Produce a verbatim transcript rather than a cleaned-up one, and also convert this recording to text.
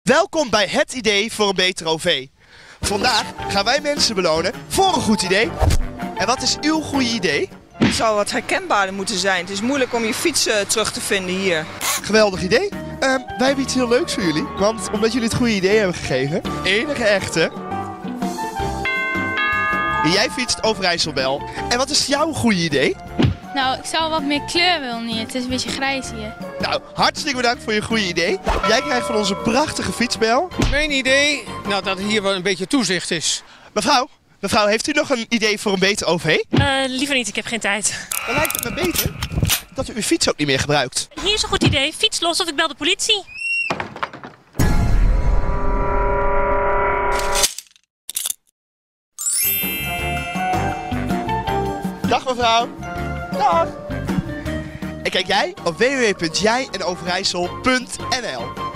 Welkom bij Het Idee voor een Beter O V. Vandaag gaan wij mensen belonen voor een goed idee. En wat is uw goede idee? Het zou wat herkenbaarder moeten zijn. Het is moeilijk om je fiets uh, terug te vinden hier. Geweldig idee. Uh, wij hebben iets heel leuks voor jullie. Want omdat jullie het goede idee hebben gegeven, enige echte... Jij fietst over IJsselbel. En wat is jouw goede idee? Nou, ik zou wat meer kleur willen hier. Het is een beetje grijs hier. Nou, hartstikke bedankt voor je goede idee. Jij krijgt van onze prachtige fietsbel. Mijn idee, nou, dat er hier wel een beetje toezicht is. Mevrouw, mevrouw, heeft u nog een idee voor een beter O V? Uh, liever niet, ik heb geen tijd. Dan lijkt het me beter dat u uw fiets ook niet meer gebruikt. Hier is een goed idee. Fiets los of ik bel de politie. Dag mevrouw. Dag. En kijk jij op w w w punt jij en overijssel punt n l.